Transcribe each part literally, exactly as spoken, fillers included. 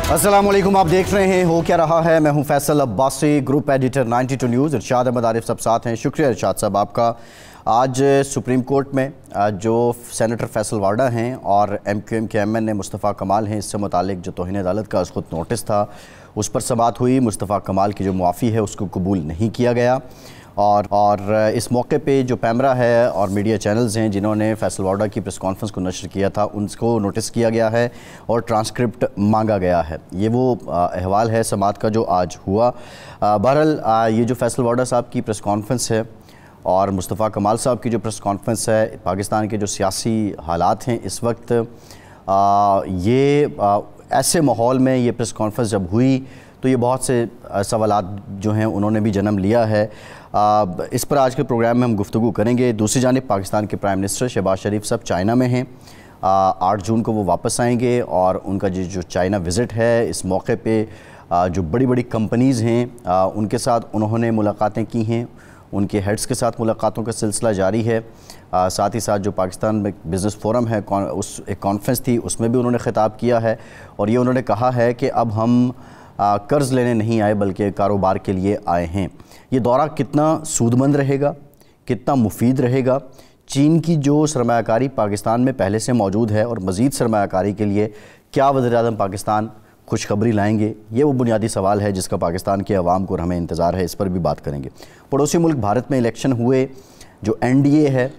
अस्सलाम वालेकुम, आप देख रहे हैं हो क्या रहा है। मैं हूं Faisal Abbasi, group editor ninety two news. Irshad Ahmad Arif सब साथ हैं। शुक्रिया इरशाद साहब आपका। आज सुप्रीम कोर्ट में जो सेनेटर फैसल वाडा हैं और एम क्यू एम के M N A Mustafa Kamal हैं, इससे मुतालिक जो तौहीन अदालत का खुद नोटिस था उस पर समाअत हुई। मुस्तफ़ा कमाल की जो मुआफ़ी है उसको कबूल नहीं किया गया और और इस मौके पे जो पैमरा है और मीडिया चैनल्स हैं जिन्होंने फैसल वाडा की प्रेस कॉन्फ्रेंस को नशर किया था उनको नोटिस किया गया है और ट्रांसक्रिप्ट मांगा गया है। ये वो अहवाल है समाअत का जो आज हुआ। बहरहाल ये जो फैसल वाडा साहब की प्रेस कॉन्फ्रेंस है और मुस्तफ़ा कमाल साहब की जो प्रेस कॉन्फ्रेंस है, पाकिस्तान के जो सियासी हालात हैं इस वक्त, आ, ये आ, ऐसे माहौल में ये प्रेस कॉन्फ्रेंस जब हुई तो ये बहुत से सवालात जो हैं उन्होंने भी जन्म लिया है। आ, इस पर आज के प्रोग्राम में हम गुफ्तगू करेंगे। दूसरी जानिब पाकिस्तान के प्राइम मिनिस्टर शहबाज शरीफ साहब चाइना में हैं। आठ जून को वो वापस आएंगे और उनका जो जो चाइना विज़िट है, इस मौके पे आ, जो बड़ी बड़ी कंपनीज़ हैं आ, उनके साथ उन्होंने मुलाकातें की हैं, उनके हेड्स के साथ मुलाकातों का सिलसिला जारी है। आ, साथ ही साथ जो पाकिस्तान में बिज़नेस फोरम है, उस एक कॉन्फ्रेंस थी उसमें भी उन्होंने ख़िताब किया है और ये उन्होंने कहा है कि अब हम कर्ज़ लेने नहीं आए बल्कि कारोबार के लिए आए हैं। ये दौरा कितना सूदमंद रहेगा, कितना मुफीद रहेगा, चीन की जो सरमायाकारी पाकिस्तान में पहले से मौजूद है और मज़ीद सरमायाकारी के लिए क्या वज़ीर-ए-आज़म पाकिस्तान खुशखबरी लाएंगे, ये वो बुनियादी सवाल है जिसका पाकिस्तान के अवाम को हमें इंतज़ार है। इस पर भी बात करेंगे। पड़ोसी मुल्क भारत में इलेक्शन हुए, जो एन डी ए है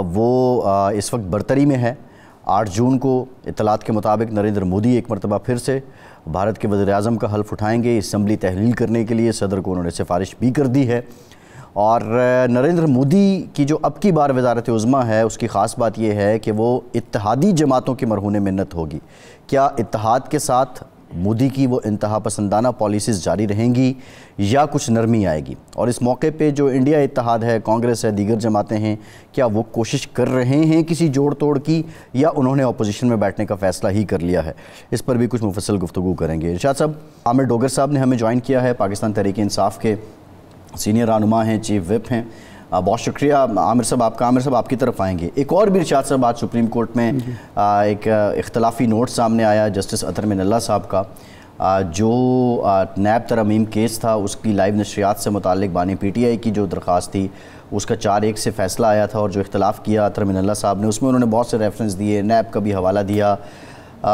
वो इस वक्त बरतरी में है। आठ जून को इत्तलात के मुताबिक नरेंद्र मोदी एक मरतबा फिर से भारत के वज़ीर-ए-आज़म का हल्फ उठाएंगे। असम्बली तहलील करने के लिए सदर को उन्होंने सिफारिश भी कर दी है। और नरेंद्र मोदी की जो अब की बार वज़ारत उज़्मा है उसकी ख़ास बात यह है कि वो इत्तेहादी जमातों के मरहून मिन्नत होगी। क्या इत्तेहाद के साथ मोदी की वो इंतहा पसंदाना पॉलिसीज़ जारी रहेंगी या कुछ नरमी आएगी? और इस मौके पे जो इंडिया इत्तेहाद है, कांग्रेस है, दीगर जमातें हैं, क्या वो कोशिश कर रहे हैं किसी जोड़ तोड़ की या उन्होंने अपोजिशन में बैठने का फ़ैसला ही कर लिया है? इस पर भी कुछ मुफस्सल गुफ्तगू करेंगे। इरशाद साहब, आमिर डोगर साहब ने हमें ज्वाइन किया है, पाकिस्तान तहरीक इंसाफ के सीनियर रहनुमा हैं, चीफ विप हैं। बहुत शुक्रिया आमिर साहब आपका। आमिर साहब आपकी तरफ आएंगे। एक और भी इरशाद साहब, आज सुप्रीम कोर्ट में आ, एक इख्तलाफी नोट सामने आया जस्टिस अतर मिनल्ला साहब का, आ, जो नैब तरमीम केस था उसकी लाइव नशरियात से मुताल्लिक बानी पी टी आई की जो दरख्वास्त थी उसका चार एक से फ़ैसला आया था और जो इख्तलाफ किया अतर मिनल्ला साहब ने उसमें उन्होंने बहुत से रेफरेंस दिए, नैब का भी हवाला दिया आ,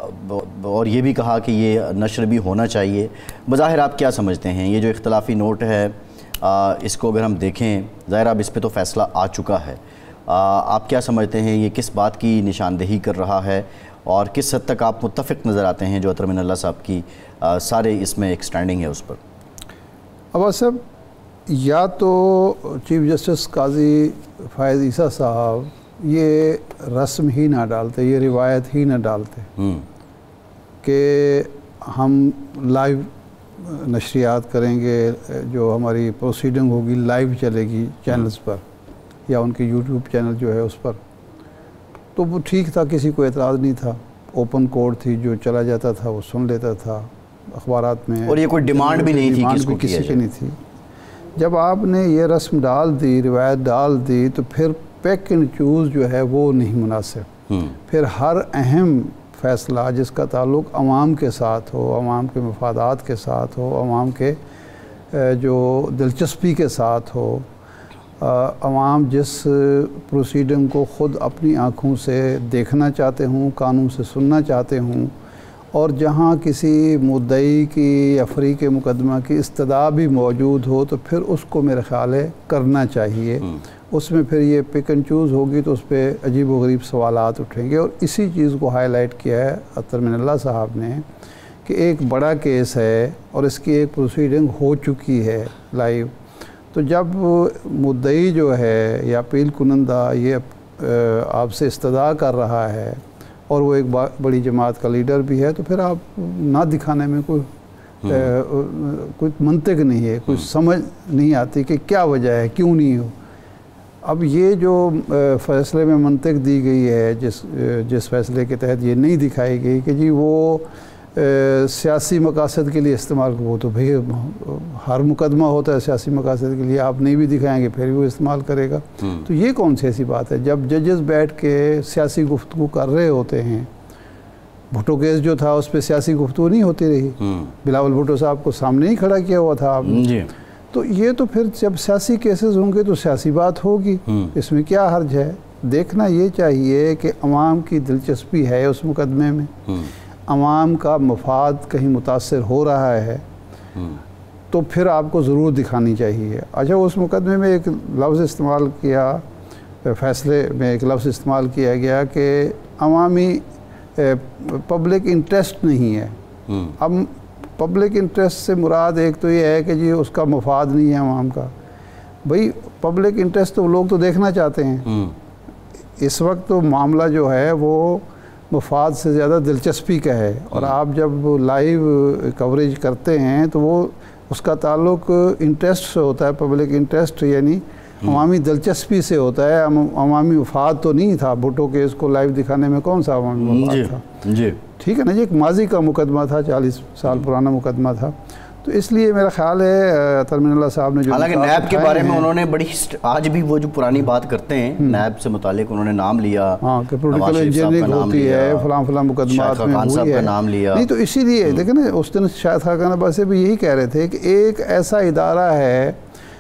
और ये भी कहा कि ये नशर भी होना चाहिए। बज़ाहिर आप क्या समझते हैं ये जो इख्तलाफी नोट है, आ, इसको अगर हम देखें, ज़ाहिर अब इस पे तो फ़ैसला आ चुका है, आ, आप क्या समझते हैं ये किस बात की निशानदेही कर रहा है और किस हद तक आप मुत्तफ़िक़ नज़र आते हैं जो अतर मिनल्ला साहब की आ, सारे इसमें एक स्टैंडिंग है उस पर? अब सब या तो चीफ जस्टिस काजी फ़ायज़ ईसा साहब ये रस्म ही ना डालते, ये रिवायत ही ना डालते कि हम लाइव नशरियात करेंगे, जो हमारी प्रोसीडिंग होगी लाइव चलेगी चैनल्स पर या उनके यूट्यूब चैनल जो है उस पर, तो वो ठीक था, किसी को एतराज़ नहीं था। ओपन कोर्ट थी, जो चला जाता था वो सुन लेता था अखबारात में, और ये कोई डिमांड भी नहीं थी, डिमांड भी किसी की नहीं थी। जब आपने ये रस्म डाल दी, रिवायत डाल दी, तो फिर पिक एंड चूज़ जो है वो नहीं मुनासिब। फिर हर अहम फ़ैसला जिसका ताल्लुक़ अवाम के साथ हो, अवाम के मफादात के साथ हो, अवाम के जो दिलचस्पी के साथ हो, अवाम जिस प्रोसीडिंग को ख़ुद अपनी आँखों से देखना चाहते हों, कानून से सुनना चाहते हों, और जहाँ किसी मुद्दई की या फ़रीक़ मुकदमा की इस्तदा भी मौजूद हो, तो फिर उसको मेरे ख़्याल है करना चाहिए। उसमें फिर ये पिक एंड चूज़ होगी तो उस पर अजीब व गरीब सवालात उठेंगे। और इसी चीज़ को हाईलाइट किया है अतर मिनल्ला साहब ने कि एक बड़ा केस है और इसकी एक प्रोसीडिंग हो चुकी है लाइव। तो जब मुद्दई जो है या अपील कुनंदा ये आपसे इस्तदा कर रहा है और वो एक बड़ी जमात का लीडर भी है, तो फिर आप ना दिखाने में कोई कोई मंतिक नहीं है, कुछ समझ नहीं आती कि क्या वजह है, क्यों नहीं हो। अब ये जो फ़ैसले में मंतिक दी गई है, जिस जिस फ़ैसले के तहत ये नहीं दिखाई गई कि जी वो सियासी मकासद के लिए इस्तेमाल, वो तो भाई हर मुकदमा होता है सियासी मकासद के लिए, आप नहीं भी दिखाएंगे फिर भी वो इस्तेमाल करेगा। तो ये कौन सी ऐसी बात है जब जजेस बैठ के सियासी गुफ्तगू कर रहे होते हैं भुट्टो केस जो था उस पर सियासी गुफ्तगू नहीं होती रही, बिलावल भुट्टो साहब को सामने ही खड़ा किया हुआ था आपने जी। तो ये तो फिर जब सियासी केसेस होंगे तो सियासी बात होगी, इसमें क्या हर्ज है। देखना ये चाहिए कि अवाम की दिलचस्पी है उस मुकदमे में, अवाम का मफाद कहीं मुतासर हो रहा है तो फिर आपको ज़रूर दिखानी चाहिए। अच्छा, उस मुकदमे में एक लफ्ज़ इस्तेमाल किया, फैसले में एक लफ्ज़ इस्तेमाल किया गया कि अवामी पब्लिक इंटरेस्ट नहीं है। अब पब्लिक इंटरेस्ट से मुराद एक तो ये है कि जी उसका मफाद नहीं है अवाम का। भाई पब्लिक इंटरेस्ट तो लोग तो देखना चाहते हैं। इस वक्त तो मामला जो है वो मफाद से ज़्यादा दिलचस्पी का है, और आप जब लाइव कवरेज करते हैं तो वो उसका ताल्लुक इंटरेस्ट से होता है, पब्लिक इंटरेस्ट यानी अवामी दिलचस्पी से होता है। अवामी मफाद तो नहीं था। भुट्टो केस को लाइव दिखाने में कौन सा अवामी मफाद था जी, ठीक है ना जी। एक माजी का मुकदमा था, चालीस साल पुराना मुकदमा था। तो इसलिए मेरा ख्याल है तरमीन साहब ने जो, हालांकि नैब के बारे में उन्होंने बड़ी, आज भी वो जो पुरानी बात करते हैं नैब से मुतालिक उन्होंने नाम लिया, हाँ कि पोलिटिकल इंजीनियरिंग होती है, फलां फलां मुकदमात में हुई है, नाम लिया। नहीं तो इसीलिए देखें ना, उस दिन शायद खान अब्बास से भी यही कह रहे थे कि एक ऐसा इदारा है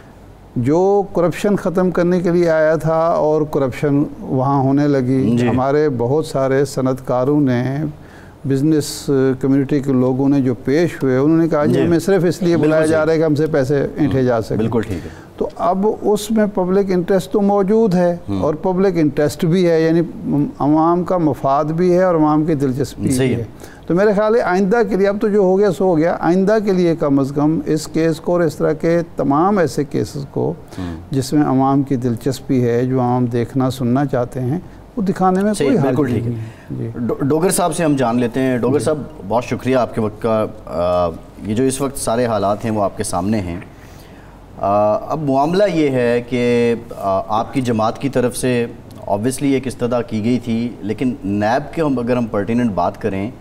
जो करप्शन ख़त्म करने के लिए आया था और करप्शन वहाँ होने लगी। हमारे बहुत सारे सनतकारों ने, बिज़नेस कम्युनिटी के लोगों ने जो पेश हुए, उन्होंने कहा जी हमें सिर्फ इसलिए बुलाया जा रहा है कि हमसे पैसे ऐंठे जा सके। बिल्कुल ठीक है। तो अब उसमें पब्लिक इंटरेस्ट तो मौजूद है और पब्लिक इंटरेस्ट भी है, यानी अवाम का मफाद भी है और अवाम की दिलचस्पी भी है। तो मेरे ख्याल है आइंदा के लिए, अब तो जो हो गया सो हो गया, आइंदा के लिए कम अज़ कम इस केस को और इस तरह के तमाम ऐसे केसेस को जिसमें अवाम की दिलचस्पी है, जो आम देखना सुनना चाहते हैं, वो दिखाने में कोई बिल्कुल ठीक है। डो, डोगर साहब से हम जान लेते हैं। डोगर साहब, बहुत शुक्रिया आपके वक्त का। आ, ये जो इस वक्त सारे हालात हैं वो आपके सामने हैं। आ, अब मामला ये है कि आपकी जमात की तरफ से ऑब्वियसली एक इस्तदा की गई थी, लेकिन नैब के हम अगर हम पर्टिनेंट बात करें,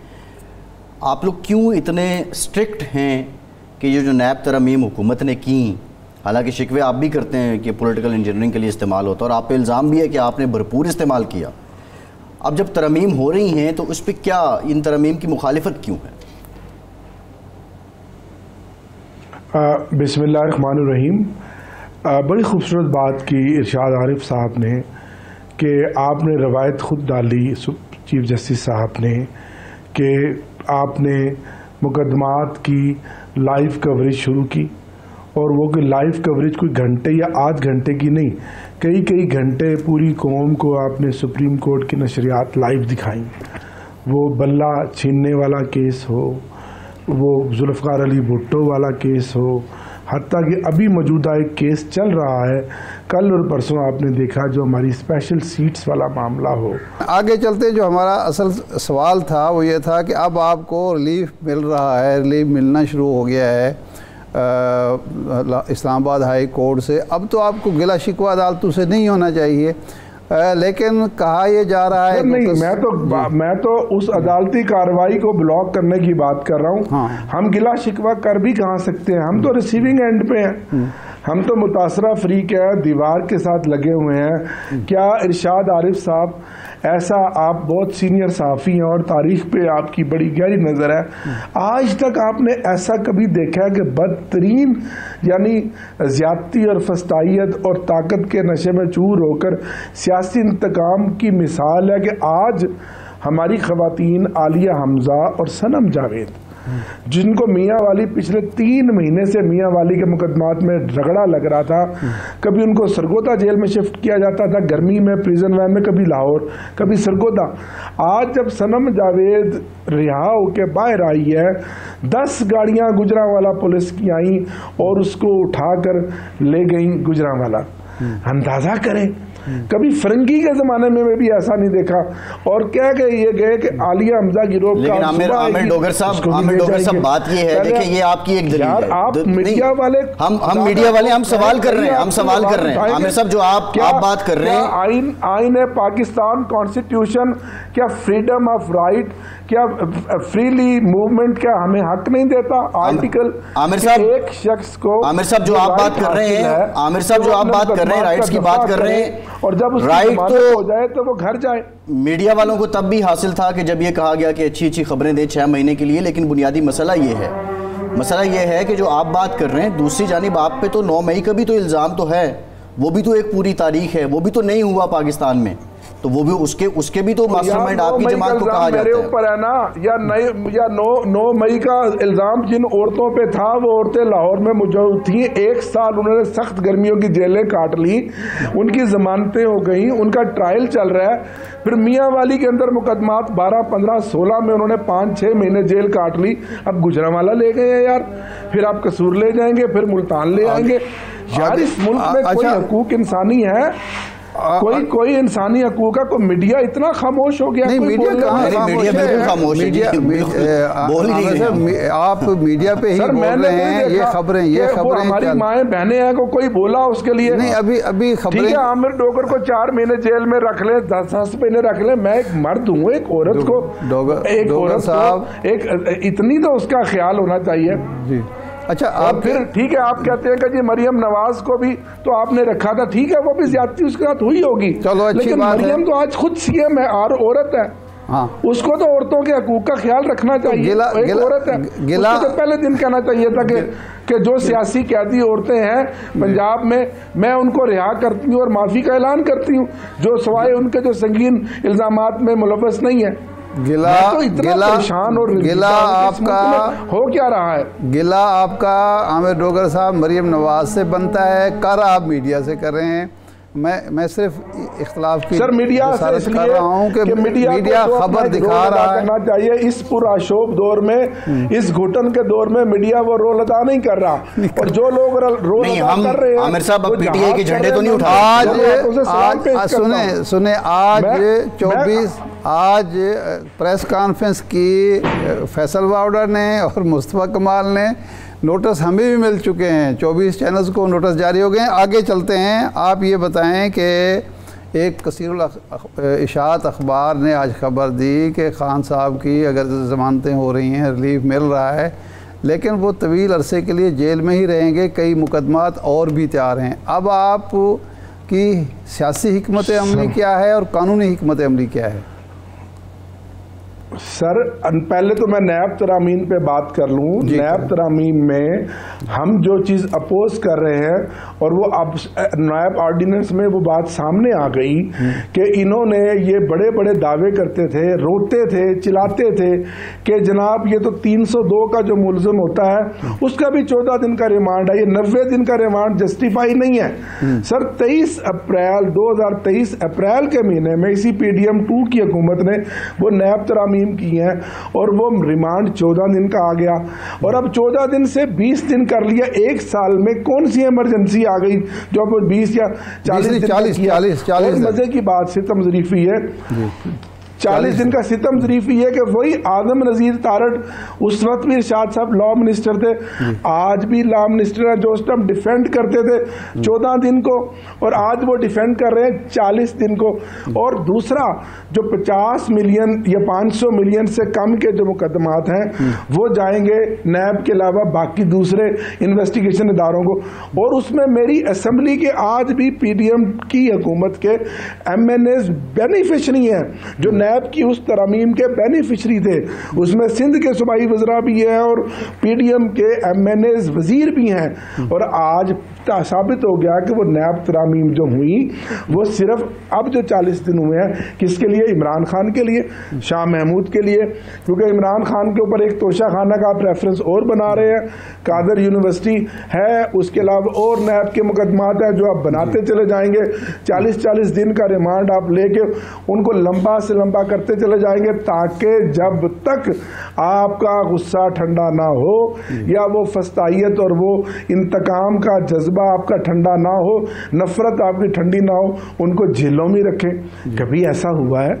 आप लोग क्यों इतने स्ट्रिक्ट हैं कि ये जो नैब तरमीम हुकूमत ने की, हालांकि शिकवे आप भी करते हैं कि पॉलिटिकल इंजीनियरिंग के लिए इस्तेमाल होता है और आप पे इल्ज़ाम भी है कि आपने भरपूर इस्तेमाल किया, अब जब तरमीम हो रही हैं तो उस पर क्या, इन तरमीम की मुखालिफत क्यों है? बिस्मिल्लाहिर्रहमानिर्रहीम। बड़ी खूबसूरत बात की इरशाद आरिफ साहब ने कि आपने रवायत ख़ुद डाली चीफ जस्टिस साहब ने कि आपने मुकदमात की लाइव कवरेज शुरू की, और वो कि लाइव कवरेज कोई घंटे या आध घंटे की नहीं, कई कई घंटे पूरी कौम को आपने सुप्रीम कोर्ट की नशरियात लाइव दिखाई। वो बल्ला छीनने वाला केस हो, वो जुल्फ़िकार अली भुट्टो वाला केस हो, हत्ता कि अभी मौजूदा एक केस चल रहा है, कल और परसों आपने देखा जो हमारी स्पेशल सीट्स वाला मामला हो। आगे चलते जो हमारा असल सवाल था वो ये था कि अब आपको रिलीफ मिल रहा है, रिलीफ मिलना शुरू हो गया है इस्लामाबाद हाई कोर्ट से, अब तो आपको गिला शिकवा अदालतों से नहीं होना चाहिए, आ, लेकिन कहा यह जा रहा है नहीं, मैं तो मैं तो उस अदालती कार्रवाई को ब्लॉक करने की बात कर रहा हूँ। हाँ। हम गिला शिकवा कर भी कहाँ सकते हैं, हम तो रिसीविंग एंड पे हैं, हम तो मुतासरा फ्री के दीवार के साथ लगे हुए हैं। क्या इरशाद आरिफ साहब, ऐसा आप बहुत सीनियर सहाफ़ी हैं और तारीख पे आपकी बड़ी गहरी नज़र है, आज तक आपने ऐसा कभी देखा है कि बदतरीन यानी ज़्यादती और फस्तायत और ताकत के नशे में चूर होकर सियासी इंतकाम की मिसाल है कि आज हमारी ख़वातीन आलिया हमज़ा और सनम जावेद, जिनको मियाँ वाली पिछले तीन महीने से मियाँ वाली के मुकदमात में रगड़ा लग रहा था, कभी उनको सरगोदा जेल में शिफ्ट किया जाता था गर्मी में प्रिजन वैन में, कभी लाहौर कभी सरगोदा, आज जब सनम जावेद रिहा होकर बाहर आई है, दस गाड़ियाँ गुजरांवाला पुलिस की आई और उसको उठाकर ले गई गुजरांवाला। अंदाजा करें, कभी फरंगी के जमाने में भी ऐसा नहीं देखा। और क्या गए ये गए कि आलिया हमजा गिरोह का, लेकिन आमिर आमिर डोगर साहब आमिर डोगर साहब बात ये है, देखिए ये आपकी एक दलील है, आप मीडिया वाले, हम हम मीडिया वाले हम सवाल कर रहे हैं, हम सवाल कर रहे हैं आमिर साहब, जो आप आप बात कर रहे हैं, आइन आइन है पाकिस्तान, कॉन्स्टिट्यूशन, क्या फ्रीडम ऑफ राइट, क्या फ्रीली मूवमेंट क्या हमें हक नहीं देता? आर्टिकल आमिर साहब, एक शख्स को, आमिर साहब जो आप बात कर रहे हैं, आमिर साहब जो आप बात कर रहे हैं, राइट्स की बात कर रहे हैं, और जब उसकी राइट जमानत हो जाए तो वो घर जाए। मीडिया वालों को तब भी हासिल था कि जब ये कहा गया कि अच्छी अच्छी खबरें दें छह महीने के लिए, लेकिन बुनियादी मसला ये है मसला ये है कि जो आप बात कर रहे हैं, दूसरी जानिब आप पे तो नौ मई का भी तो इल्ज़ाम तो है, वो भी तो एक पूरी तारीख है, वो भी तो नहीं हुआ पाकिस्तान में, तो वो भी उसके उसके भी तो मास्टरमाइंड आपकी जमात को कहा जाता है। मेरे ऊपर है ना, या नई या नौ नौ मई का इल्जाम जिन औरतों पे था, वो औरतें लाहौर में मौजूद थी, एक साल उन्होंने सख्त गर्मियों की जेलें काट ली, उनकी जमानतें हो गई, उनका ट्रायल चल रहा है। फिर मियाँ वाली के अंदर मुकदमात बारह पंद्रह सोलह में उन्होंने पाँच छः महीने जेल काट ली। अब गुजरांवाला ले गए हैं यार, फिर आप कसूर ले जाएंगे, फिर मुल्तान ले आएंगे यार। इस मुल्क में कोई हकूक इंसानी है? कोई कोई इंसानी हकूक का, कोई मीडिया इतना खामोश हो गया? नहीं, मीडिया कहाँ मीडिया बिल्कुल खामोश है, मीडिया बोल नहीं रहे आप, मीडिया पे ही बोल रहे हैं ये खबरें, ये खबरें हमारी माएँ बहनें हैं को कोई बोला उसके लिए? नहीं, अभी अभी खबरें। ठीक है, आमिर डोगर को चार महीने जेल में रख ले, दस दस महीने रख ले, मैं एक मर्द हूँ, एक औरत को एक औरत साहब एक इतनी तो उसका ख्याल होना चाहिए जी। अच्छा, आप फिर ठीक है, आप कहते हैं कि जी मरियम नवाज को भी तो आपने रखा था, ठीक है, वो भी ज्यादती उसके साथ हुई होगी, चलो अच्छी लेकिन बात मरियम है। तो आज खुद सीएम है और औरत है, हाँ, उसको तो औरतों के हकूक का ख्याल रखना चाहिए। गिला, एक गिला, औरत है, गिला, उसको तो पहले दिन कहना चाहिए था कि कि जो सियासी कैदी औरतें हैं पंजाब में, मैं उनको रिहा करती हूँ और माफी का ऐलान करती हूँ, जो सवाए उनके जो संगीन इल्जामात में मुलव्वस नहीं है। गिला तो इतना गिला परेशान और गिला आपका हो क्या रहा है? गिला आपका आमिर डोगर साहब मरियम नवाज से बनता है, कर आप मीडिया से कर रहे हैं। मैं मैं सिर्फ इख्तलाफ की सर मीडिया से इसलिए कर रहा हूँ कि, कि मीडिया, मीडिया तो खबर दिखा रहा है करना चाहिए। इस पूरा शोभ दौर में, इस घुटन के दौर में मीडिया वो रोल अदा नहीं कर रहा, और जो लोग रोल अदा कर रहे हैं, आमिर साहब पीटीआई के झंडे तो नहीं उठा। आज सुने सुने आज चौबीस आज प्रेस कॉन्फ्रेंस की फैसल वाउडर ने और मुस्तफ़ा कमाल ने, नोटिस हमें भी मिल चुके हैं, चौबीस चैनल्स को नोटिस जारी हो गए हैं। आगे चलते हैं, आप ये बताएं कि एक कसीरुल इशाअत अखबार ने आज खबर दी कि खान साहब की अगर ज़मानतें हो रही हैं, रिलीफ मिल रहा है, लेकिन वो तवील अरसे के लिए जेल में ही रहेंगे, कई मुकदमात और भी तैयार हैं। अब आप की सियासी हिकमत अमली क्या है और कानूनी हिकमत अमली क्या है? सर पहले तो मैं नैब तरामीम पे बात कर लूँ। नैब तरामीम में हम जो चीज़ अपोज कर रहे हैं, और वो अब नैब ऑर्डिनेंस में वो बात सामने आ गई कि इन्होंने ये बड़े बड़े दावे करते थे, रोते थे, चिल्लाते थे कि जनाब ये तो तीन सौ दो का जो मुलजिम होता है उसका भी चौदह दिन का रिमांड है, ये नब्बे दिन का रिमांड जस्टिफाई नहीं है। सर तेईस अप्रैल दो हज़ार तेईस अप्रैल के महीने में इसी पी डी एम टू की हुकूमत ने वो नैब तरामीम की है, और वो रिमांड चौदह दिन का आ गया, और अब चौदह दिन से बीस दिन कर लिया। एक साल में कौन सी इमरजेंसी आ गई जो अब बीस या चालीस चालीस चालीस चालीस मजे की बात सितम ज़रीफ़ी है। चालीस दिन का सितम ज़रीफ़ी है कि वही आदम नज़ीर तारड़ उस वक्त भी इरशाद साहब लॉ मिनिस्टर थे, आज भी लॉ मिनिस्टर हैं, जो उस टाइम डिफेंड करते थे चौदह दिन को, और आज वो डिफेंड कर रहे हैं चालीस दिन को। और दूसरा जो पचास मिलियन या पाँच सौ मिलियन से कम के जो मुकदमात हैं वो जाएंगे नैब के अलावा बाकी दूसरे इन्वेस्टिगेशन इदारों को, और उसमें मेरी असम्बली के आज भी पी डी एम की हुकूमत के एम एन एज बेनिफिशरी हैं, जो नैब की उस तरमीम के बेनिफिशरी थे। उसमें सिंध के सूबाई वज़रा भी हैं और पी डी एम के एम एन एज वजीर भी हैं, और आज साबित हो गया कि वो नैब तरामीम जो हुई वो सिर्फ अब जो चालीस दिन हुए हैं किसके लिए? इमरान खान के लिए, शाह महमूद के लिए, क्योंकि इमरान खान के ऊपर एक तोशा खाना का आप रेफरेंस और बना रहे हैं, कादर यूनिवर्सिटी है, उसके अलावा और नैब के मुकदमात हैं जो आप बनाते चले जाएंगे। चालीस चालीस दिन का रिमांड आप लेके उनको लंबा से लंबा करते चले जाएंगे, ताकि जब तक आपका गुस्सा ठंडा ना हो या वो फस्तायत और वो इंतकाम का जज्बा आपका ठंडा ना हो, नफरत आपकी ठंडी ना हो, उनको जेलों में रखें। कभी ऐसा हुआ है?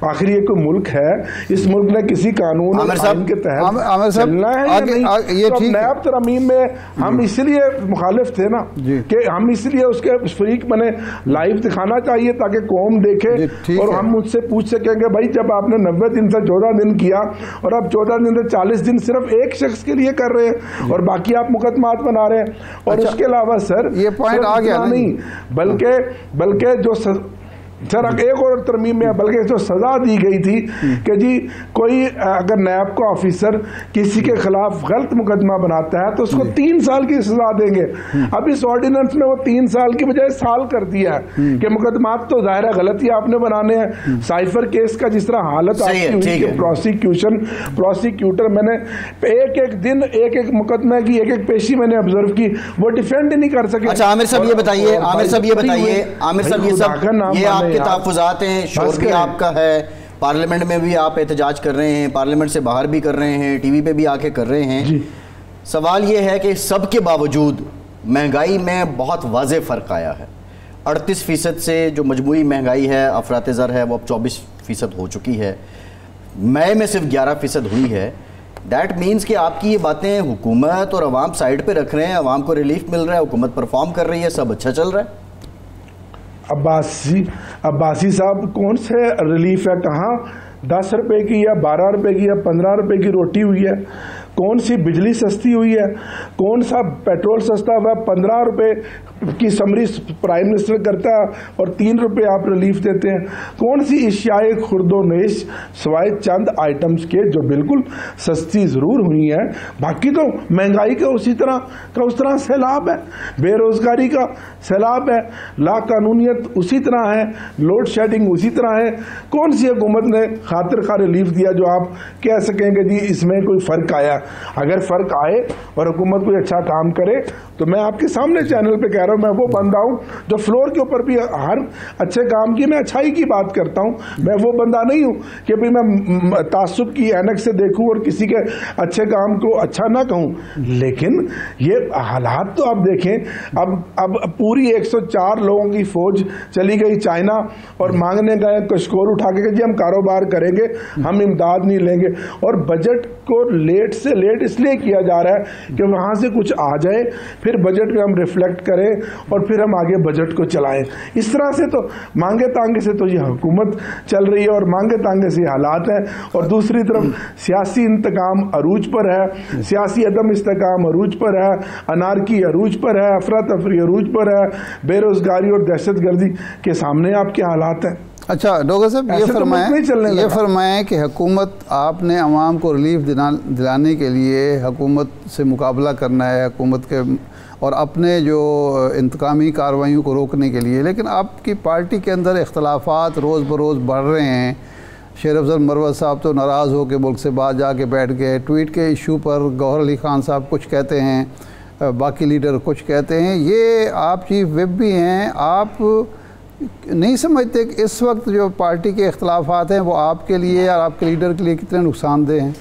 आखिर ये कोई मुल्क है, इस मुल्क ने किसी कानून और आईन के तहत चलना है या नहीं? तो नैब तरमीम में हम इसलिए मुखालिफ थे ना कि हम इसलिए उसके फरीक बने, लाइव दिखाना चाहिए ताकि कौम देखे और हम मुझसे पूछ सकेंगे भाई जब आपने नब्बे दिन से चौदह दिन किया और अब चौदह दिन से चालीस दिन सिर्फ एक शख्स के लिए कर रहे हैं और बाकी आप मुकदमात बना रहे हैं। और अच्छा, उसके अलावा सर ये पॉइंट आ गया नहीं, बल्कि बल्कि जो स... सर एक और तरमीम में बल्कि जो सजा दी गई थी कि जी कोई अगर नैब का ऑफिसर किसी के खिलाफ गलत मुकदमा बनाता है तो उसको तीन साल की सजा देंगे। अब इस ऑर्डिनेंस में वो तीन साल की बजाय साल कर दिया है कि मुकदमा तो जाहिर है गलत ही आपने बनाने हैं। साइफर केस का जिस तरह हालत आपकी हुई कि प्रोसिक्यूशन प्रोसिक्यूटर मैंने एक एक दिन एक एक मुकदमे की एक एक पेशी मैंने ऑब्जर्व की, वो डिफेंड ही नहीं कर सके। अच्छा आमिर साहब ये बताइए, आमिर साहब ये बताइए, आमिर साहब ये सब ये आपके तहफ़्फ़ुज़ात हैं, शोर भी आपका है, पार्लियामेंट में भी आप एहतजाज कर रहे हैं, पार्लियामेंट से बाहर भी कर रहे हैं, टीवी पे भी आके कर रहे हैं। सवाल ये है कि सब के बावजूद महंगाई में बहुत वाज़ेह फ़र्क आया है। अड़तीस फ़ीसद से जो मजमूई महंगाई है, अफरात ज़र है, वो अब चौबीस फ़ीसद हो चुकी है। मई में सिर्फ ग्यारह फ़ीसद हुई है। दैट मीन्स कि आपकी ये बातें हुकूमत और अवाम साइड पर रख रहे हैं, अवाम को रिलीफ मिल रहा है, हुकूमत परफॉर्म कर रही है, सब अच्छा चल रहा है। अब्बासी अब्बासी साहब कौन से रिलीफ है? कहाँ दस रुपए की या बारह रुपए की या पंद्रह रुपए की रोटी हुई है? कौन सी बिजली सस्ती हुई है? कौन सा पेट्रोल सस्ता हुआ? पंद्रह रुपए की समरी प्राइम मिनिस्टर करता है और तीन रुपए आप रिलीफ देते हैं। कौन सी इश्याए खुर्दो नेश सवाए चंद आइटम्स के जो बिल्कुल सस्ती ज़रूर हुई है, बाकी तो महंगाई का उसी तरह का उस तरह सैलाब है, बेरोज़गारी का सैलाब है, लाकानूनियत उसी तरह है, लोड शेडिंग उसी तरह है। कौन सी हुकूमत ने खातिर खा रिलीफ दिया जो आप कह सकेंगे जी इसमें कोई फ़र्क आया? अगर फ़र्क आए और हुकूमत कोई अच्छा काम करे तो मैं आपके सामने चैनल पे कह रहा हूँ, मैं वो बंदा हूँ जो फ्लोर के ऊपर भी हर अच्छे काम की मैं अच्छाई की बात करता हूँ। मैं वो बंदा नहीं हूँ कि भाई मैं तासुब की ऐनक से देखूँ और किसी के अच्छे काम को अच्छा ना कहूँ। लेकिन ये हालात तो आप देखें, अब अब पूरी एक सौ चार लोगों की फौज चली गई चाइना और मांगने गए कशकोर उठा के जी हम कारोबार करेंगे, हम इमदाद नहीं लेंगे। और बजट को लेट से लेट इसलिए किया जा रहा है कि वहाँ से कुछ आ जाए, फिर बजट में हम रिफ्लेक्ट करें और फिर हम आगे बजट को चलाएं। इस तरह से तो मांगे तांगे से तो ये हुकूमत चल रही है और मांगे तांगे से हालात हैं। और दूसरी तरफ सियासी इंतकाम अरूज पर है, सियासी अदम इस्तेकाम अरूज पर है, अनारकी अरूज पर है, अफरा तफरी अरूज पर है, बेरोजगारी और दहशत गर्दी के सामने आपके हालात हैं। अच्छा डॉक्टर साहब ये फरमाएं ये फरमाएं कि हुकूमत आपने अवाम को रिलीफ दिला दिलाने के लिए हुकूमत से मुकाबला करना है, हुकूमत के और अपने जो इंतकामी कार्रवाइयों को रोकने के लिए, लेकिन आपकी पार्टी के अंदर इख्तलाफात रोज़ बरोज़ बढ़ रहे हैं। शेर अफजल मरवत साहब तो नाराज़ हो के मुल्क से बाहर जाके बैठ गए, ट्वीट के इशू पर गौहर अली खान साहब कुछ कहते हैं, बाकी लीडर कुछ कहते हैं। ये आप चीफ विप भी हैं, आप नहीं समझते कि इस वक्त जो पार्टी के इख्तलाफात हैं वो आपके लिए और आपके लीडर के लिए कितने नुकसानदेह हैं?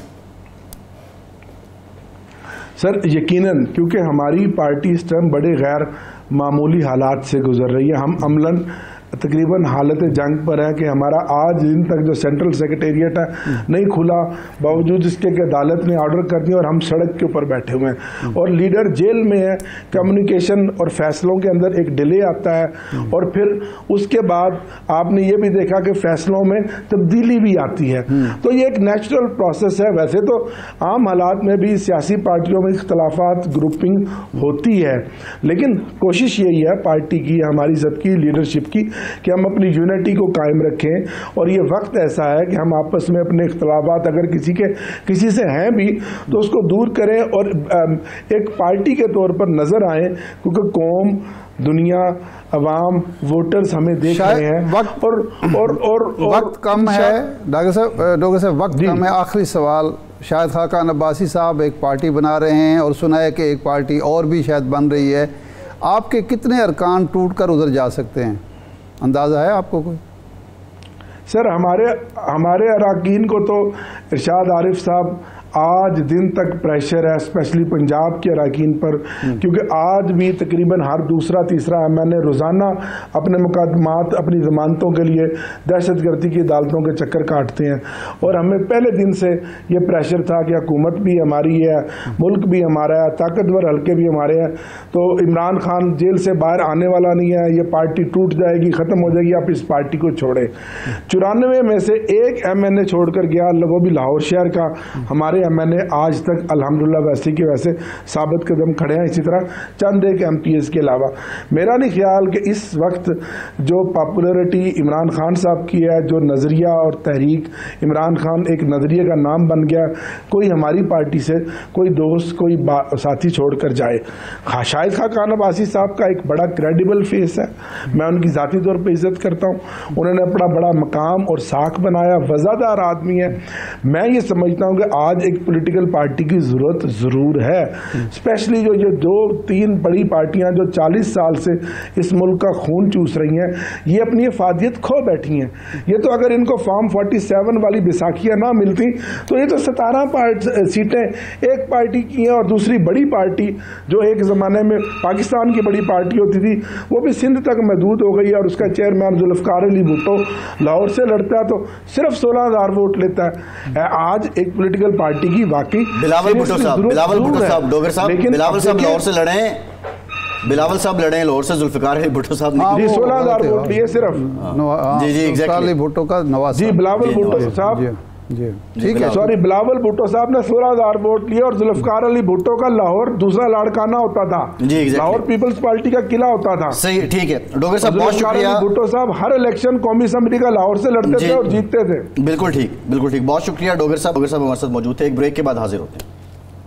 सर यकीनन, क्योंकि हमारी पार्टी इस टाइम बड़े गैर मामूली हालात से गुजर रही है। हम अमलन तकरीबन हालत जंग पर है कि हमारा आज दिन तक जो सेंट्रल सेक्रेटेरिएट है नहीं खुला, बावजूद इसके कि अदालत ने ऑर्डर कर दिया और हम सड़क के ऊपर बैठे हुए हैं और लीडर जेल में है। कम्युनिकेशन और फैसलों के अंदर एक डिले आता है और फिर उसके बाद आपने ये भी देखा कि फैसलों में तब्दीली भी आती है। तो ये एक नेचुरल प्रोसेस है। वैसे तो आम हालात में भी सियासी पार्टियों में इख्तलाफात ग्रुपिंग होती है, लेकिन कोशिश यही है पार्टी की, हमारी सबकी लीडरशिप की, कि हम अपनी यूनिटी को कायम रखें। और ये वक्त ऐसा है कि हम आपस में अपने इख्तलाफात अगर किसी के किसी से हैं भी तो उसको दूर करें और एक पार्टी के तौर पर नजर आए, क्योंकि कौम, दुनिया, अवाम, वोटर्स हमें देख रहे हैं। वक्त और और और, और वक्त कम है डॉक्टर साहब, डॉक्टर साहब वक्त कम है। आखिरी सवाल, शाहिद खाकान अब्बासी साहब एक पार्टी बना रहे हैं और सुना है कि एक पार्टी और भी शायद बन रही है। आपके कितने अरकान टूट कर उधर जा सकते हैं, अंदाज़ा है आपको कोई? सर हमारे हमारे अरकान को तो इरशाद आरिफ साहब आज दिन तक प्रेशर है, स्पेशली पंजाब के अरकान पर, क्योंकि आज भी तकरीबन हर दूसरा तीसरा एम एन ए रोज़ाना अपने मुकदमात, अपनी जमानतों के लिए दहशत गर्दी की अदालतों के चक्कर काटते हैं। और हमें पहले दिन से ये प्रेशर था कि हुकूमत भी हमारी है, मुल्क भी हमारा है, ताकतवर हल्के भी हमारे हैं, तो इमरान खान जेल से बाहर आने वाला नहीं है, ये पार्टी टूट जाएगी, ख़त्म हो जाएगी, आप इस पार्टी को छोड़े। चौरानवे में से एक एम एन ए छोड़कर गया, वो भी लाहौर शहर का। हमारे एम एन ए आज तक अल्हम्दुलिल्लाह वैसे के वैसे साबित कदम खड़े हैं, इसी तरह चंद एक एम पी एस के अलावा। मेरा नहीं ख्याल कि इस वक्त जो पॉपुलरिटी इमरान खान साहब की है, जो नज़रिया और तहरीक इमरान खान एक नज़रिए का नाम बन गया, कोई हमारी पार्टी से कोई दोस्त, कोई साथी छोड़कर जाए। हाँ, शाहिद खान अब्बासी साहब का एक बड़ा क्रेडिबल फेस है, मैं उनकी ज़ाती तौर पर इज्जत करता हूँ, उन्होंने अपना बड़ा मकाम और साख बनाया, वज़ादार आदमी है। मैं ये समझता हूँ कि आज एक पॉलिटिकल पार्टी की ज़रूरत ज़रूर है, स्पेशली जो ये दो तीन बड़ी पार्टियां जो चालीस साल से इस मुल्क का खून चूस रही हैं, ये अपनी अफादियत खो बैठी हैं। ये तो अगर इनको फॉर्म सैंतालीस वाली बैसाखियाँ ना मिलती तो ये तो सतारह सीटें एक पार्टी की हैं, और दूसरी बड़ी पार्टी जो एक ज़माने में पाकिस्तान की बड़ी पार्टी होती थी वो भी सिंध तक महदूद हो गई, और उसका चेयरमैन जुल्फ़िकार अली भुट्टो लाहौर से लड़ता है तो सिर्फ सोलह हज़ार वोट लेता है। आज एक पॉलिटिकल पार्टी की वाकई बिलावल भुट्टो साहब बिलावल भुट्टो साहब डोगर साहब बिलावल साहब लाहौर से लड़े, बिलावल साहब लड़े लाहौर से, जुल्फ़िकार अली भुट्टो साहब ने सोलह हज़ार वोट लिए सिर्फ। जी जी एग्जैक्टली भुट्टो का नवाज जी बिलावल भुट्टो साहब जी ठीक है, सॉरी बिलावल भुट्टो साहब ने सोलह हजार वोट लिए, और जुल्फ़िकार अली भुट्टो का लाहौर दूसरा लाड़काना होता था, लाहौर पीपल्स पार्टी का किला होता था। सही, ठीक है डोगर साहब, बहुत शुक्रिया। भुट्टो साहब हर इलेक्शन कौमी असम्बली का लाहौर से लड़ते थे और जीतते थे। बिल्कुल ठीक, बिल्कुल ठीक, बहुत शुक्रिया डोगर साहब। डोगर साहब हमारे साथ मौजूद थे, एक ब्रेक के बाद हाजिर होते हैं।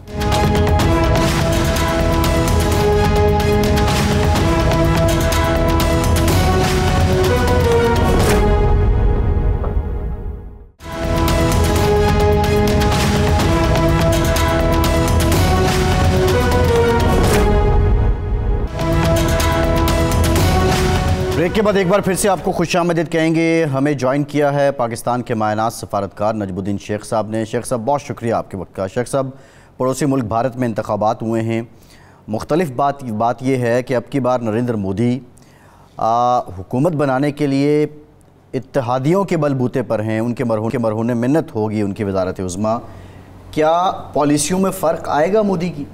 ब्रेक के बाद एक बार फिर से आपको खुशामदीद कहेंगे। हमें ज्वाइन किया है पाकिस्तान के मायनात सफारतकार नजमुद्दीन शेख साहब ने। शेख साहब बहुत शुक्रिया आपके वक्त का। शेख साहब, पड़ोसी मुल्क भारत में इंतखाबात हुए हैं, मुख्तलिफ बात बात यह है कि अब की बार नरेंद्र मोदी हुकूमत बनाने के लिए इत्तेहादियों के बलबूते पर हैं, उनके मरहून के मरहून मिन्नत होगी उनकी वजारत उज़्मा। क्या पॉलिसियों में फ़र्क आएगा मोदी की?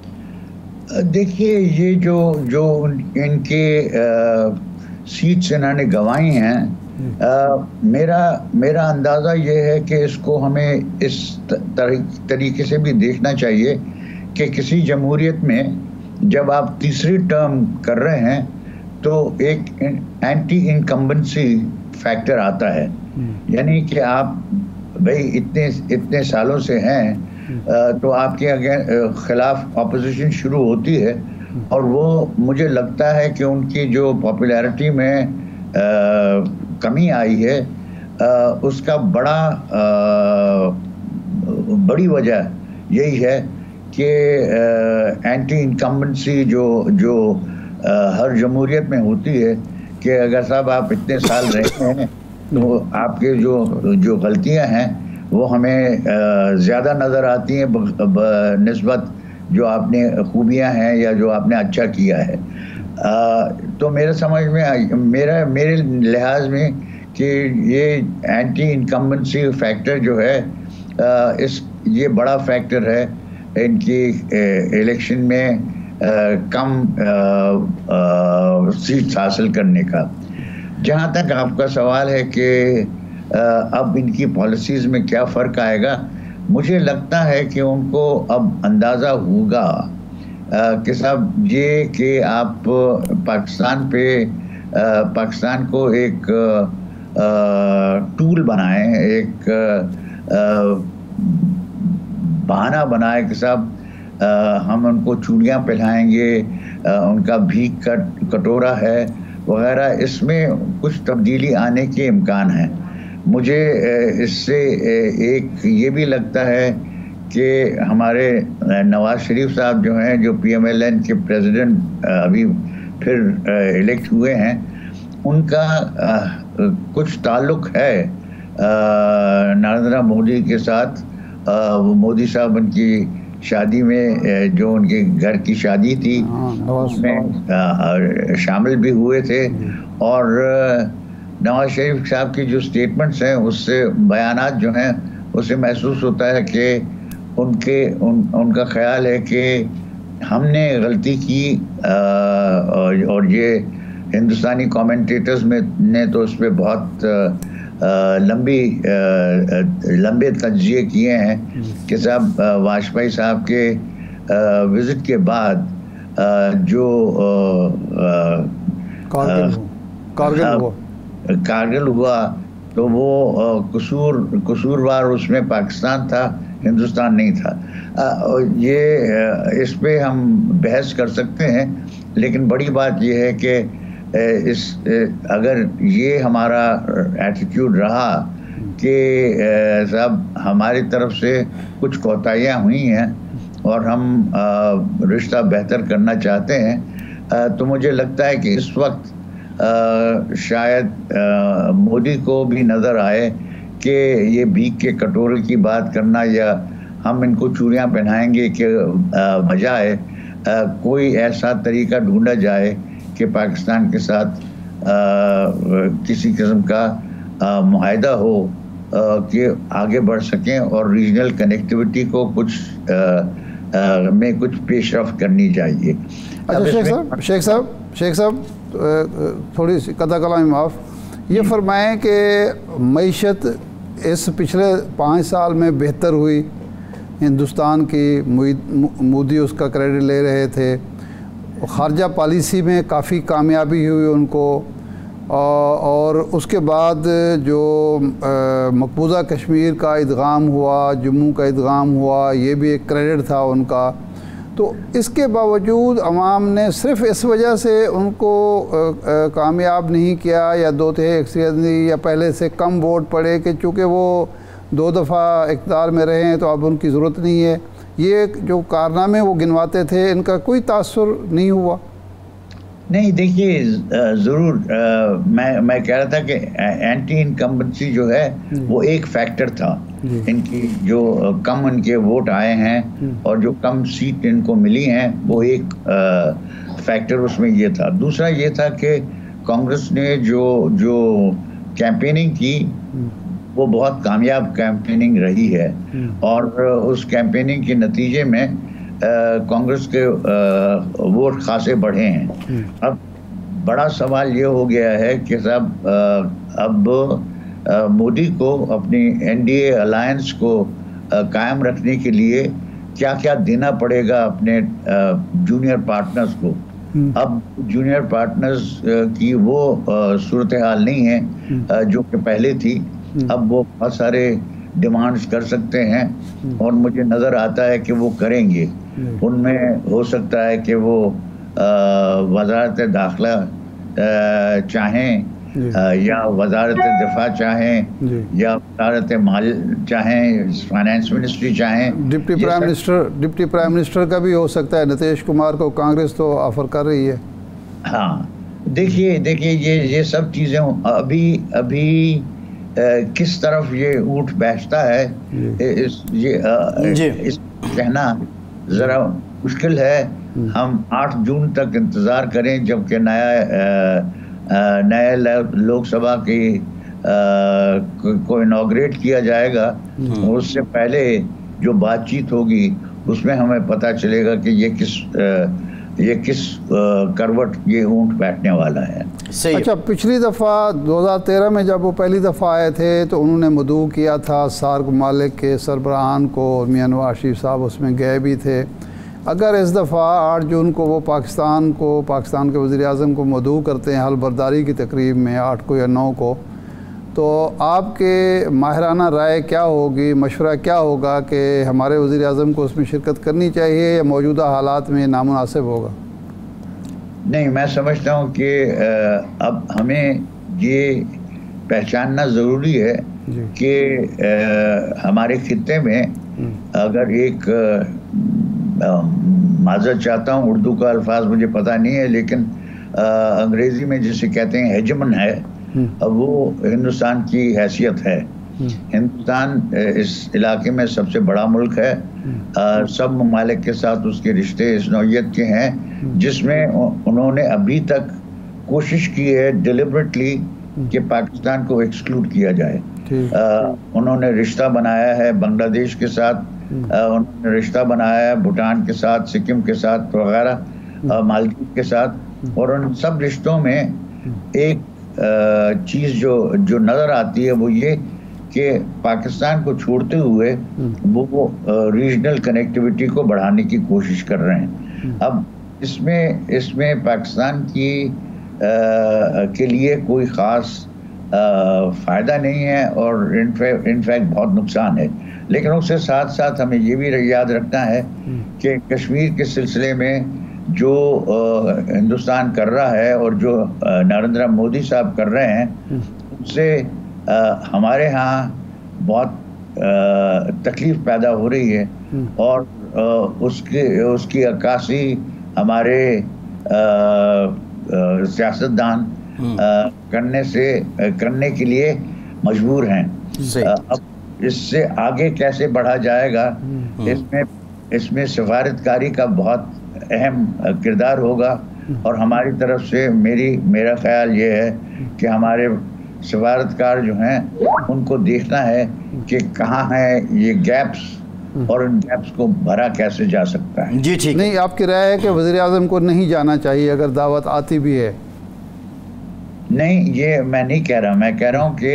देखिए, ये जो जो इनके आ, सीट्स इन्होंने गंवाई हैं, आ, मेरा मेरा अंदाज़ा ये है कि इसको हमें इस तरीके से भी देखना चाहिए कि किसी जमहूरियत में जब आप तीसरी टर्म कर रहे हैं तो एक एंटी इनकम्बेंसी फैक्टर आता है, यानी कि आप भाई इतने इतने सालों से हैं तो आपके अगेंस्ट खिलाफ ऑपोजिशन शुरू होती है, और वो मुझे लगता है कि उनकी जो पॉपुलैरिटी में आ, कमी आई है आ, उसका बड़ा आ, बड़ी वजह यही है कि एंटी इनकम्बेंसी जो जो आ, हर जमहूरियत में होती है कि अगर साहब आप इतने साल रहे हैं तो आपके जो जो गलतियां हैं वो हमें ज़्यादा नज़र आती हैं निस्बत जो आपने खूबियां हैं या जो आपने अच्छा किया है। आ, तो मेरे समझ में मेरा मेरे लिहाज में कि ये एंटी इनकम्बेंसी फैक्टर जो है आ, इस ये बड़ा फैक्टर है इनकी इलेक्शन में आ, कम सीट्स हासिल करने का। जहाँ तक आपका सवाल है कि अब इनकी पॉलिसीज़ में क्या फ़र्क आएगा, मुझे लगता है कि उनको अब अंदाज़ा होगा कि साहब ये कि आप पाकिस्तान पे आ, पाकिस्तान को एक आ, टूल बनाएं, एक बहाना बनाए कि साहब हम उनको चूड़ियाँ पहनाएंगे, उनका भीख का कटोरा है वगैरह, इसमें कुछ तब्दीली आने के इम्कान हैं। मुझे इससे एक ये भी लगता है कि हमारे नवाज शरीफ साहब जो हैं, जो पी एम एल एन के प्रेसिडेंट अभी फिर इलेक्ट हुए हैं, उनका कुछ ताल्लुक़ है नरेंद्र मोदी के साथ, वो मोदी साहब उनकी शादी में, जो उनके घर की शादी थी, उसमें शामिल भी हुए थे। और नवाज शरीफ साहब की जो स्टेटमेंट्स हैं, उससे बयानात जो हैं, उससे महसूस होता है कि उनके उन, उनका ख्याल है कि हमने गलती की। और, और ये हिंदुस्तानी कमेंटेटर्स में ने तो उस पर बहुत आ, लंबी आ, लंबे तज्जिए किए हैं कि साहब वाजपेयी साहब के विज़िट के बाद आ, जो कारगिल हुआ कारगिल हुआ तो वो कसूर कसूरवार उसमें पाकिस्तान था, हिंदुस्तान नहीं था। आ, ये इस पे हम बहस कर सकते हैं, लेकिन बड़ी बात ये है कि इस अगर ये हमारा एटीट्यूड रहा कि साहब हमारी तरफ से कुछ कोताहियाँ हुई हैं और हम रिश्ता बेहतर करना चाहते हैं, तो मुझे लगता है कि इस वक्त शायद मोदी को भी नज़र आए कि ये भीख के कटोरे की बात करना या हम इनको चूड़ियाँ पहनाएंगे के बजाय कोई ऐसा तरीका ढूंढा जाए कि पाकिस्तान के साथ आ, किसी किस्म का मुआहदा हो कि आगे बढ़ सकें और रीजनल कनेक्टिविटी को कुछ आ, आ, में कुछ पेशरफ करनी चाहिए। अच्छा शेख साहब शेख साहब शेख साहब थोड़ी सी कदा कलामी माफ़, ये फरमाएं कि मईशत इस पिछले पाँच साल में बेहतर हुई, हिंदुस्तान की मोदी उसका क्रेडिट ले रहे थे, ख़ारजा पॉलिसी में काफ़ी कामयाबी हुई उनको, और उसके बाद जो मकबूजा कश्मीर का इदगाम हुआ, जम्मू का इदगाम हुआ, ये भी एक क्रेडिट था उनका। तो इसके बावजूद अवाम ने सिर्फ इस वजह से उनको कामयाब नहीं किया या दो तिहाई अक्सरियत नहीं या पहले से कम वोट पड़े कि चूँकि वो दो दफ़ा इक़्तिदार में रहे हैं तो अब उनकी ज़रूरत नहीं है, ये जो कारनामे वो गिनवाते थे इनका कोई तासुर नहीं हुआ? नहीं, देखिए ज़रूर मैं मैं कह रहा था कि एंटी इनकम्बेंसी जो है वो एक फैक्टर था। इनकी जो कम इनके वोट आए हैं और जो कम सीट इनको मिली हैं वो एक फैक्टर उसमें ये था। दूसरा ये था कि कांग्रेस ने जो जो कैंपेनिंग की वो बहुत कामयाब कैंपेनिंग रही है और उस कैंपेनिंग के नतीजे में कांग्रेस के वोट खासे बढ़े हैं। अब बड़ा सवाल ये हो गया है कि साहब अब मोदी को अपनी एनडीए अलायंस को कायम रखने के लिए क्या क्या देना पड़ेगा अपने जूनियर पार्टनर्स को। अब जूनियर पार्टनर्स की वो सूरत हाल नहीं है जो कि पहले थी। अब वो बहुत सारे डिमांड्स कर सकते हैं और मुझे नज़र आता है कि वो करेंगे। उनमें हो सकता है कि वो वज़ारत दाखिला चाहें या वज़ारत दिफा चाहें या वज़ारत माल चाहें, फाइनेंस मिनिस्ट्री चाहें। Deputy prime minister deputy prime minister का भी हो सकता है। नीतीश कुमार को कांग्रेस तो ऑफर कर रही है। हाँ, देखिए देखिए ये ये सब चीज़ें अभी अभी आ, किस तरफ ये ऊँट बैठता है इस ये आ, इस कहना ज़रा मुश्किल है। हम आठ जून तक इंतज़ार करें जबकि नया नए लोकसभा की को इनॉग्रेट किया जाएगा। उससे पहले जो बातचीत होगी उसमें हमें पता चलेगा कि ये किस आ, ये किस करवट ये ऊँट बैठने वाला है। अच्छा, पिछली दफ़ा दो हज़ार तेरह में जब वो पहली दफ़ा आए थे तो उन्होंने मदऊ किया था सार्क मालिक के सरबराहान को, मियां नवाज शरीफ साहब उसमें गए भी थे। अगर इस दफ़ा आठ जून को वो पाकिस्तान को पाकिस्तान के वज़ीर आज़म को मदऊ करते हैं हल बर्दारी की तकरीब में आठ को या नौ को, तो आपके माहिराना राय क्या होगी, मशवरा क्या होगा कि हमारे वज़ीर आज़म को उसमें शिरकत करनी चाहिए या मौजूदा हालात में नामुनासिब होगा? नहीं, मैं समझता हूँ कि अब हमें ये पहचानना ज़रूरी है कि हमारे खित्ते में अगर एक माज़रत चाहता हूँ, उर्दू का अल्फाज मुझे पता नहीं है, लेकिन अंग्रेज़ी में जिसे कहते हैं हेजमन है, अब वो हिंदुस्तान की हैसियत है हिंदुस्तान इस इलाके में सबसे बड़ा मुल्क है। आ, सब ममालिक के साथ उसके रिश्ते इस नौइयत के हैं जिसमें उन्होंने अभी तक कोशिश की है डिलिबरेटली कि पाकिस्तान को एक्सक्लूड किया जाए। आ, उन्होंने रिश्ता बनाया है बांग्लादेश के साथ, आ, उन्होंने रिश्ता बनाया है भूटान के साथ, सिक्किम के साथ वगैरह, मालदीव के साथ, और उन सब रिश्तों में एक चीज़ जो जो नज़र आती है वो ये कि पाकिस्तान को छोड़ते हुए वो रीजनल कनेक्टिविटी को बढ़ाने की कोशिश कर रहे हैं। अब इसमें इसमें पाकिस्तान की आ, के लिए कोई ख़ास फ़ायदा नहीं है और इनफैक्ट इनफैक्ट बहुत नुकसान है। लेकिन उसके साथ साथ हमें ये भी याद रखना है कि कश्मीर के सिलसिले में जो हिंदुस्तान कर रहा है और जो नरेंद्र मोदी साहब कर रहे हैं उससे हमारे यहाँ बहुत तकलीफ पैदा हो रही है और आ, उसकी उसकी अक्कासी हमारे सियासतदान करने से करने के लिए मजबूर हैं। अब इससे आगे कैसे बढ़ा जाएगा, इसमें इसमें सफारतकारी का बहुत अहम किरदार होगा और हमारी तरफ से मेरी मेरा ख्याल ये है कि हमारे सफारतकार जो हैं उनको देखना है कि कहाँ हैं ये गैप्स और उन गैप्स को भरा कैसे जा सकता है। जी ठीक। नहीं, आपकी राय है कि वज़ीर आज़म को नहीं जाना चाहिए अगर दावत आती भी है? नहीं, ये मैं नहीं कह रहा, मैं कह रहा हूँ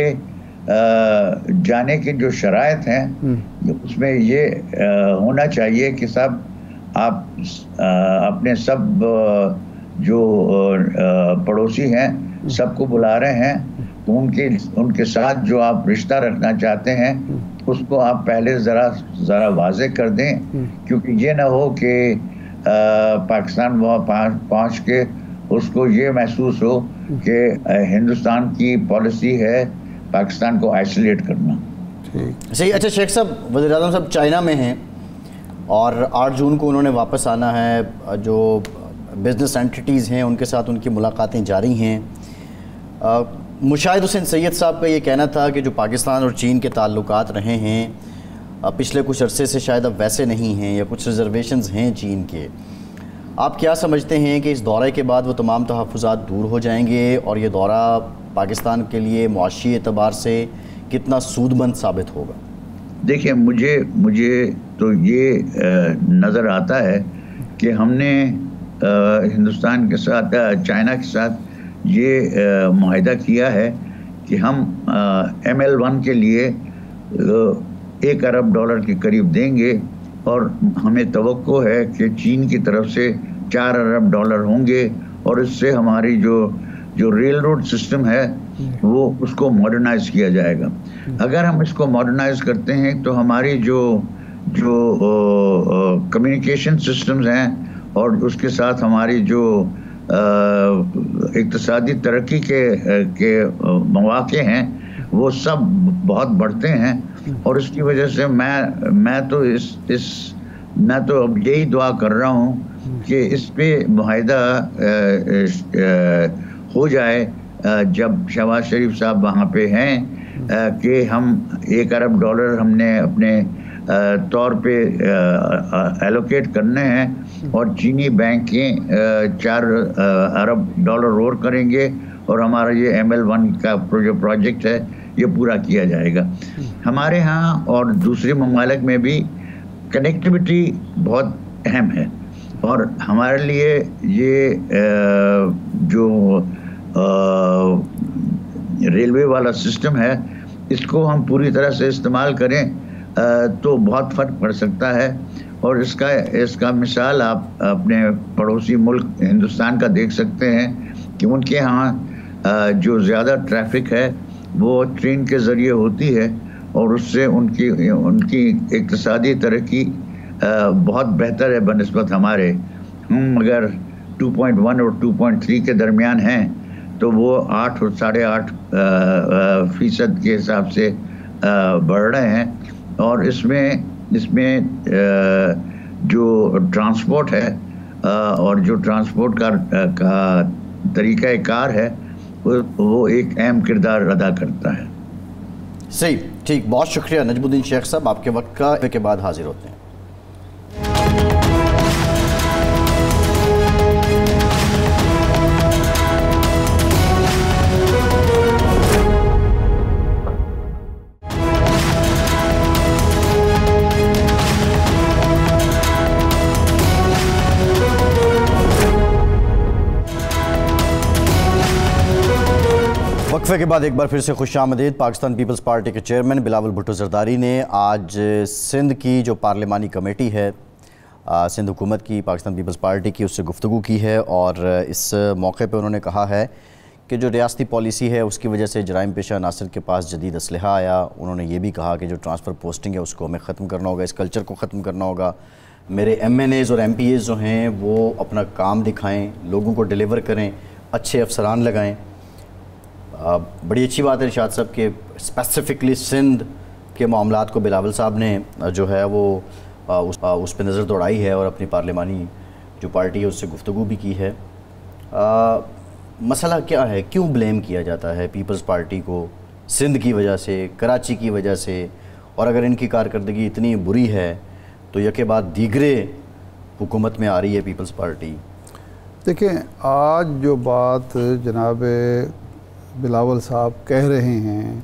कि जाने की जो शराइत हैं उसमें ये होना चाहिए कि सब आप अपने सब जो पड़ोसी हैं सबको बुला रहे हैं तो उनके उनके साथ जो आप रिश्ता रखना चाहते हैं उसको आप पहले ज़रा ज़रा वाज़े कर दें, क्योंकि ये ना हो कि पाकिस्तान वहाँ पहुँच के उसको ये महसूस हो कि हिंदुस्तान की पॉलिसी है पाकिस्तान को आइसोलेट करना। सही। अच्छा शेख साहब, वज़ीर आज़म साहब चाइना में हैं और आठ जून को उन्होंने वापस आना है। जो बिज़नेस एंटिटीज़ हैं उनके साथ उनकी मुलाकातें जारी हैं। मुशाहिद हुसैन सैयद साहब का ये कहना था कि जो पाकिस्तान और चीन के ताल्लुकात रहे हैं पिछले कुछ अरसे से शायद अब वैसे नहीं हैं या कुछ रिजर्वेशंस हैं चीन के। आप क्या समझते हैं कि इस दौरे के बाद वो तमाम तहफ़्फ़ुज़ात दूर हो जाएंगे और ये दौरा पाकिस्तान के लिए मुआशी एतबार से कितना सूदमंद साबित होगा? देखिए, मुझे मुझे तो ये नज़र आता है कि हमने हिंदुस्तान के साथ चाइना के साथ ये मुआहिदा किया है कि हम एम एल वन के लिए एक अरब डॉलर के करीब देंगे और हमें तवक्को है कि चीन की तरफ से चार अरब डॉलर होंगे और इससे हमारी जो जो रेल रोड सिस्टम है वो उसको मॉडर्नाइज किया जाएगा। अगर हम इसको मॉडर्नाइज करते हैं तो हमारी जो जो कम्युनिकेशन सिस्टम्स हैं और उसके साथ हमारी जो इक़्तिसादी तरक्की के के मौक़े हैं वो सब बहुत बढ़ते हैं और इसकी वजह से मैं मैं तो इस इस मैं तो अब यही दुआ कर रहा हूँ कि इस पे मुआहिदा हो जाए जब शहबाज शरीफ साहब वहाँ पे हैं कि हम एक अरब डॉलर हमने अपने तौर पे एलोकेट करने हैं और चीनी बैंकें चार अरब डॉलर और करेंगे और हमारा ये एम एल वन का जो प्रोजेक्ट है ये पूरा किया जाएगा। हमारे यहाँ और दूसरे ममालिक में भी कनेक्टिविटी बहुत अहम है और हमारे लिए ये जो रेलवे वाला सिस्टम है इसको हम पूरी तरह से इस्तेमाल करें तो बहुत फ़र्क पड़ सकता है। और इसका इसका मिसाल आप अपने पड़ोसी मुल्क हिंदुस्तान का देख सकते हैं कि उनके यहाँ जो ज़्यादा ट्रैफिक है वो ट्रेन के ज़रिए होती है और उससे उनकी उनकी इक़्तिसादी तरक्की बहुत बेहतर है बनिस्बत हमारे। हम अगर टू पॉइंट वन और टू पॉइंट थ्री के दरमियान हैं तो वो आठ और साढ़े आठ फ़ीसद के हिसाब से बढ़ रहे हैं और इसमें इसमें जो ट्रांसपोर्ट है और जो ट्रांसपोर्ट का का तरीक़ा कार है वो एक अहम किरदार अदा करता है। सही। ठीक, बहुत शुक्रिया नजमुद्दीन शेख साहब, आपके वक्त का के बाद हाजिर होते हैं। वक्फे के बाद एक बार फिर से खुशामदीद। पाकिस्तान पीपल्स पार्टी के चेयरमैन बिलावल भुट्टो जरदारी ने आज सिंध की जो पार्लिमानी कमेटी है, सिंध हुकूमत की, पाकिस्तान पीपल्स पार्टी की, उससे गुफ्तगू की है और इस मौके पे उन्होंने कहा है कि जो रियासती पॉलिसी है उसकी वजह से जराइम पेशा अनासर के पास जदीद असलहा आया। उन्होंने ये भी कहा कि जो ट्रांसफ़र पोस्टिंग है उसको हमें ख़त्म करना होगा, इस कल्चर को ख़त्म करना होगा। मेरे एम एन एज़ और एम पी एज़ जो हैं वो अपना काम दिखाएँ, लोगों को डिलीवर करें, अच्छे अफसरान लगाएँ। आ, बड़ी अच्छी बात है इरशाद साहब के स्पेसिफ़िकली सिंध के मामलात को बिलावल साहब ने जो है वो आ, उस, आ, उस पर नज़र दौड़ाई है और अपनी पार्लिमानी जो पार्टी है उससे गुफ्तगू भी की है। आ, मसला क्या है, क्यों ब्लेम किया जाता है पीपल्स पार्टी को सिंध की वजह से, कराची की वजह से, और अगर इनकी कारकर्दगी इतनी बुरी है तो यके बाद दीगरे हुकूमत में आ रही है पीपल्स पार्टी। देखिए, आज जो बात जनाब बिलावल साहब कह रहे हैं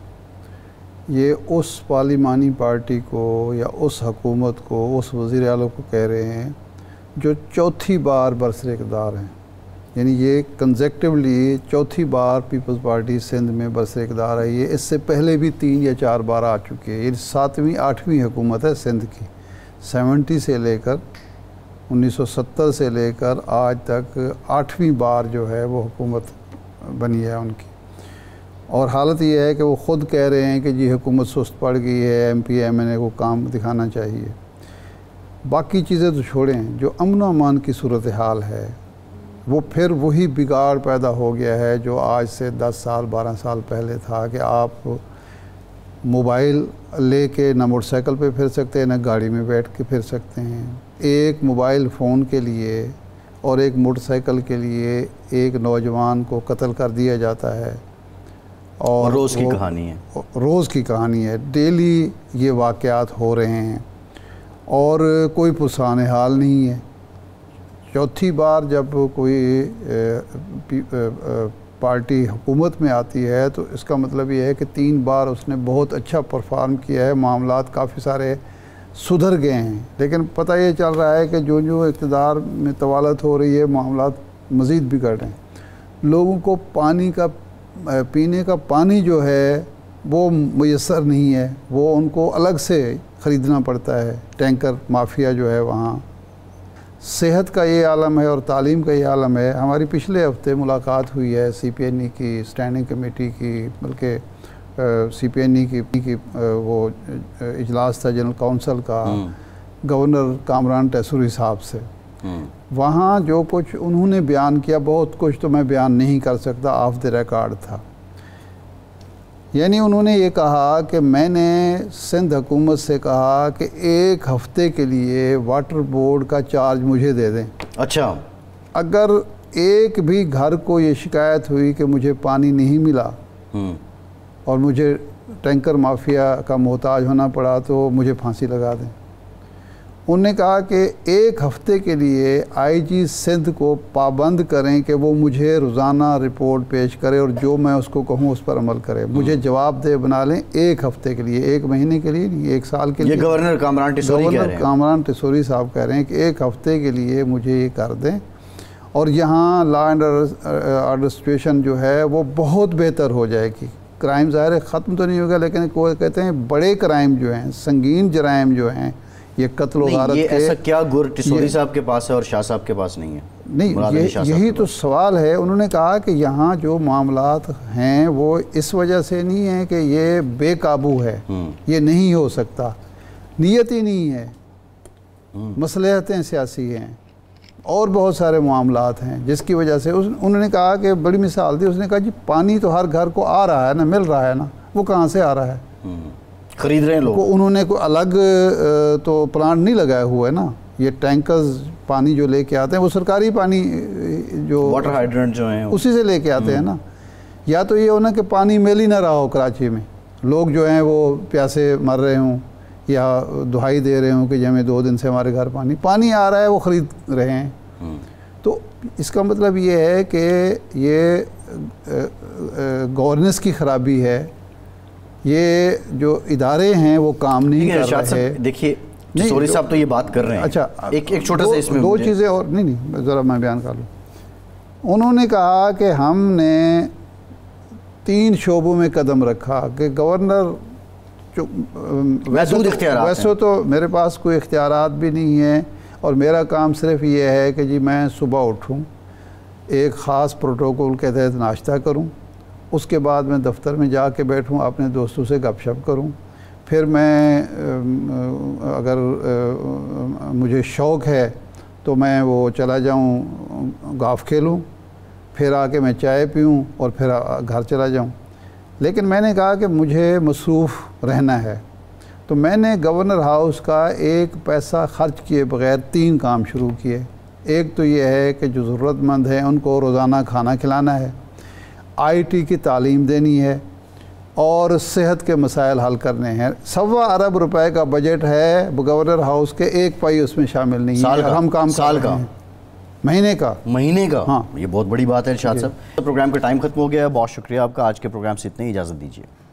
ये उस पार्लिमानी पार्टी को या उस हुकूमत को, उस वज़ीर आला को कह रहे हैं जो चौथी बार बरसर इक़्तिदार हैं। यानी ये कंसेक्टिवली चौथी बार पीपल्स पार्टी सिंध में बरसर इक़्तिदार है। ये इससे पहले भी तीन या चार बार आ चुकी है। ये सातवीं आठवीं हुकूमत है सिंध की। सेवेंटी से लेकर उन्नीस सौ सत्तर से लेकर आज तक आठवीं बार जो है वो हुकूमत बनी है उनकी। और हालत ये है कि वो ख़ुद कह रहे हैं कि जी हुकूमत सुस्त पड़ गई है, M P M N A को काम दिखाना चाहिए। बाकी चीज़ें तो छोड़ें, जो अमन व अमान की सूरत हाल है वो फिर वही बिगाड़ पैदा हो गया है जो आज से दस साल बारह साल पहले था कि आप मोबाइल लेके ना मोटरसाइकिल पे फिर सकते हैं ना गाड़ी में बैठ के फिर सकते हैं। एक मोबाइल फ़ोन के लिए और एक मोटरसाइकिल के लिए एक नौजवान को कत्ल कर दिया जाता है और रोज़ की कहानी है, रोज़ की कहानी है। डेली ये वाक़यात हो रहे हैं और कोई पुरसान हाल नहीं है। चौथी बार जब कोई ए, ए, ए, पार्टी हुकूमत में आती है तो इसका मतलब ये है कि तीन बार उसने बहुत अच्छा परफॉर्म किया है, मामलात काफ़ी सारे सुधर गए हैं। लेकिन पता ये चल रहा है कि जो जो इक़्तिदार में तवालत हो रही है मामलात मज़ीद बिगड़ रहे हैं। लोगों को पानी का पीने का पानी जो है वो मुयस्सर नहीं है, वो उनको अलग से ख़रीदना पड़ता है। टैंकर माफिया जो है वहाँ। सेहत का ये आलम है और तालीम का ये आलम है। हमारी पिछले हफ्ते मुलाकात हुई है सी पी एन ई की स्टैंडिंग कमेटी की, बल्कि सी पी एन ई की, की वो इजलास था जनरल काउंसिल का गवर्नर कामरान टेसूरी साहब से। वहाँ जो कुछ उन्होंने बयान किया, बहुत कुछ तो मैं बयान नहीं कर सकता, ऑफ द रिकॉर्ड था। यानी उन्होंने ये कहा कि मैंने सिंध हुकूमत से कहा कि एक हफ्ते के लिए वाटर बोर्ड का चार्ज मुझे दे दें। अच्छा, अगर एक भी घर को ये शिकायत हुई कि मुझे पानी नहीं मिला और मुझे टैंकर माफिया का मोहताज होना पड़ा तो मुझे फांसी लगा दें। उन्होंने कहा कि एक हफ्ते के लिए आई जी सिंध को पाबंद करें कि वो मुझे रोज़ाना रिपोर्ट पेश करे और जो मैं उसको कहूँ उस पर अमल करे। मुझे जवाब दे बना लें एक हफ्ते के लिए, एक महीने के लिए नहीं, एक साल के लिए। गवर्नर कामरान टिसोरी गवर्नर कामरान टिसोरी साहब कह रहे हैं कि एक हफ्ते के लिए मुझे ये कर दें और यहाँ लॉ एंड ऑर्डर सिचुएशन जो है वो बहुत बेहतर हो जाएगी। क्राइम ज़ाहिर है ख़त्म तो नहीं होगा, लेकिन कोई कहते हैं बड़े क्राइम जो हैं, संगीन जराइम जो हैं, ये कत्ल व गारत के, ऐसा क्या गुर टिसोरी साहब के पास है और शाह साहब के पास नहीं है? नहीं, ये, यही तो सवाल है। उन्होंने कहा कि यहाँ जो मामलात हैं वो इस वजह से नहीं है कि ये बेकाबू है, ये नहीं हो सकता, नीयत ही नहीं है, मसलहतें सियासी हैं और बहुत सारे मामलात हैं जिसकी वजह से उस, उन्होंने कहा कि बड़ी मिसाल दी। उसने कहा जी पानी तो हर घर को आ रहा है ना, मिल रहा है ना, वो कहाँ से आ रहा है, खरीद रहे हैं लोग। उन्होंने कोई अलग तो प्लांट नहीं लगाया हुआ है ना। ये टैंकर्स पानी जो लेके आते हैं वो सरकारी पानी जो वाटर हाइड्रेंट जो हैं उसी से लेके आते हैं ना। या तो ये होना कि पानी मिल ही ना रहा हो कराची में, लोग जो हैं वो प्यासे मर रहे हों या दुहाई दे रहे हों कि जी हमें दो दिन से हमारे घर पानी पानी आ रहा है, वो ख़रीद रहे हैं। तो इसका मतलब ये है कि ये गवर्नेंस की ख़राबी है, ये जो इदारे हैं वो काम नहीं कर रहे। देखिए सोरी साहब तो ये बात कर रहे हैं। अच्छा, एक एक छोटा सा इसमें दो चीज़ें और, नहीं नहीं ज़रा मैं बयान कर लूँ। उन्होंने कहा कि हमने तीन शोबों में कदम रखा कि गवर्नर वैसे तो, वैसे तो मेरे पास कोई इख्तियारात भी नहीं है और मेरा काम सिर्फ ये है कि जी मैं सुबह उठूँ, एक ख़ास प्रोटोकॉल के तहत नाश्ता करूँ, उसके बाद मैं दफ्तर में जाके बैठूँ, अपने दोस्तों से गपशप करूँ, फिर मैं अगर मुझे शौक़ है तो मैं वो चला जाऊँ गाफ खेलूँ, फिर आके मैं चाय पीऊँ और फिर घर चला जाऊँ। लेकिन मैंने कहा कि मुझे मसरूफ़ रहना है, तो मैंने गवर्नर हाउस का एक पैसा ख़र्च किए बग़ैर तीन काम शुरू किए। एक तो ये है कि जो ज़रूरतमंद हैं उनको रोज़ाना खाना खिलाना है, आईटी की तालीम देनी है और सेहत के मसाइल हल करने हैं। सवा अरब रुपए का बजट है गवर्नर हाउस के, एक पाई उसमें शामिल नहीं है। हम काम साल का, महीने का महीने का हाँ, ये बहुत बड़ी बात है इरशाद साहब। तो प्रोग्राम का टाइम खत्म हो गया है, बहुत शुक्रिया आपका। आज के प्रोग्राम से इतनी इजाज़त दीजिए।